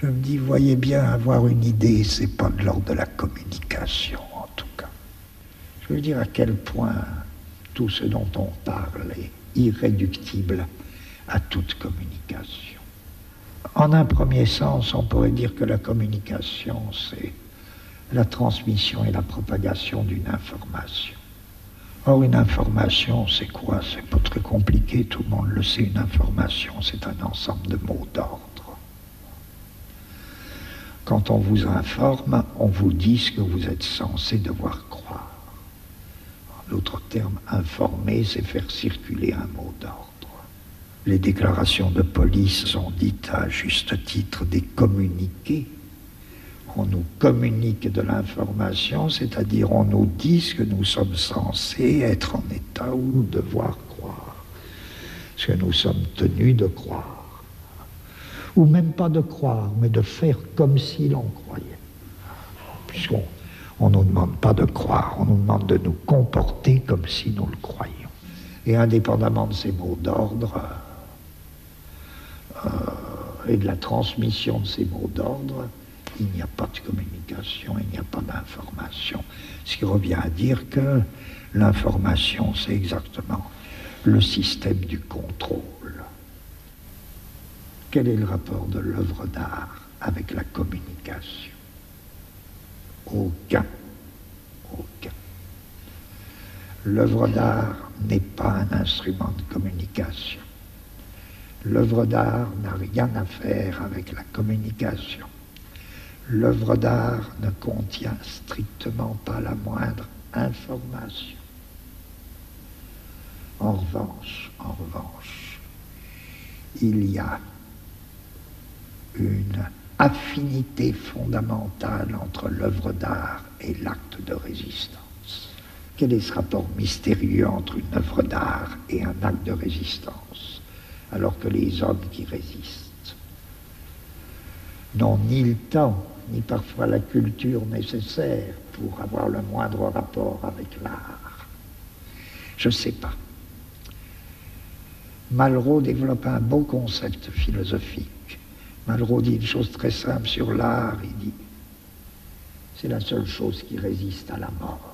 Je me dis, voyez bien, avoir une idée, c'est pas de l'ordre de la communication, en tout cas. Je veux dire à quel point tout ce dont on parle est irréductible à toute communication. En un premier sens, on pourrait dire que la communication, c'est la transmission et la propagation d'une information. Or, une information, c'est quoi? C'est pas très compliqué, tout le monde le sait. Une information, c'est un ensemble de mots d'ordre. Quand on vous informe, on vous dit ce que vous êtes censé devoir croire. En d'autres termes, informer, c'est faire circuler un mot d'ordre. Les déclarations de police sont dites à juste titre des communiqués. On nous communique de l'information, c'est-à-dire on nous dit ce que nous sommes censés être en état ou devoir croire, ce que nous sommes tenus de croire. Ou même pas de croire, mais de faire comme si l'on croyait. Puisqu'on ne nous demande pas de croire, on nous demande de nous comporter comme si nous le croyions. Et indépendamment de ces mots d'ordre et de la transmission de ces mots d'ordre, il n'y a pas de communication, il n'y a pas d'information. Ce qui revient à dire que l'information, c'est exactement le système du contrôle. Quel est le rapport de l'œuvre d'art avec la communication? Aucun. Aucun. L'œuvre d'art n'est pas un instrument de communication. L'œuvre d'art n'a rien à faire avec la communication. L'œuvre d'art ne contient strictement pas la moindre information. En revanche, il y a une affinité fondamentale entre l'œuvre d'art et l'acte de résistance. Quel est ce rapport mystérieux entre une œuvre d'art et un acte de résistance, alors que les hommes qui résistent n'ont ni le temps, ni parfois la culture nécessaire pour avoir le moindre rapport avec l'art? Je ne sais pas. Malraux développe un beau concept philosophique. Malraux dit une chose très simple sur l'art, il dit c'est la seule chose qui résiste à la mort.